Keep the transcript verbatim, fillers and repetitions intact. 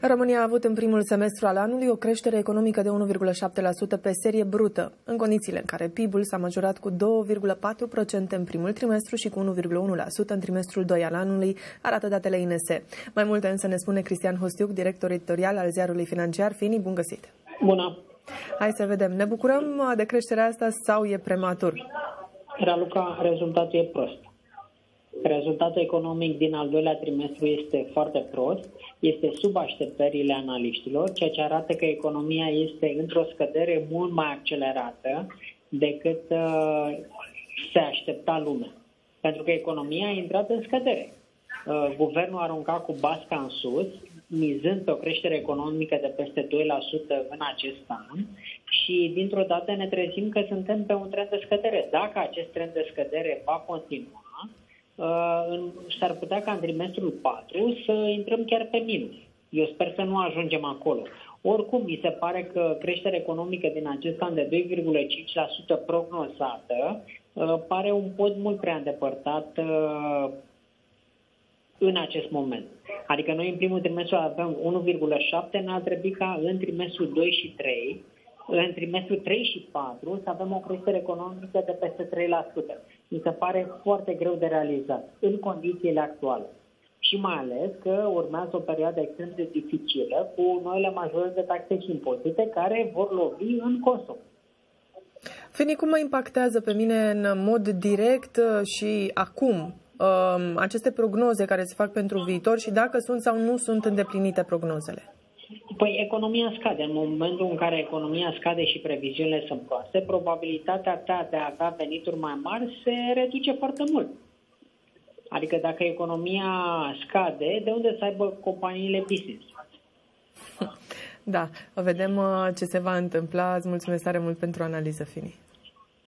România a avut în primul semestru al anului o creștere economică de unu virgulă șapte la sută pe serie brută, în condițiile în care P I B-ul s-a majorat cu doi virgulă patru la sută în primul trimestru și cu unu virgulă unu la sută în trimestrul doi al anului, arată datele I N S. Mai multe însă ne spune Cristian Hostiuc, director editorial al ziarului financiar Fini. Bun găsit! Bună! Hai să vedem, ne bucurăm de creșterea asta sau e prematur? Raluca, rezultatul e prost. Rezultatul economic din al doilea trimestru este foarte prost, este sub așteptările analiștilor, ceea ce arată că economia este într-o scădere mult mai accelerată decât uh, se aștepta lumea. Pentru că economia a intrat în scădere. Uh, guvernul a aruncat cu basca în sus, mizând pe o creștere economică de peste doi la sută în acest an și dintr-o dată ne trezim că suntem pe un trend de scădere. Dacă acest trend de scădere va continua, s-ar putea ca în trimestrul patru să intrăm chiar pe minus. Eu sper să nu ajungem acolo. Oricum, mi se pare că creșterea economică din acest an de doi virgulă cinci la sută prognozată pare un pod mult prea îndepărtat în acest moment. Adică noi în primul trimestru avem unu virgulă șapte, n-ar trebui ca în trimestrul doi și trei, în trimestrul trei și patru să avem o creștere economică de peste trei la sută. Mi se pare foarte greu de realizat în condițiile actuale. Și mai ales că urmează o perioadă extrem de dificilă cu noile majorități de taxe și impozite care vor lovi în consum. Fini, cum mă impactează pe mine în mod direct și acum aceste prognoze care se fac pentru viitor și dacă sunt sau nu sunt îndeplinite prognozele? Păi economia scade. În momentul în care economia scade și previziunile sunt proaste, probabilitatea ta de a avea venituri mai mari se reduce foarte mult. Adică dacă economia scade, de unde să aibă companiile business? Da, vedem ce se va întâmpla. Îți mulțumesc tare mult pentru analiză, Fini.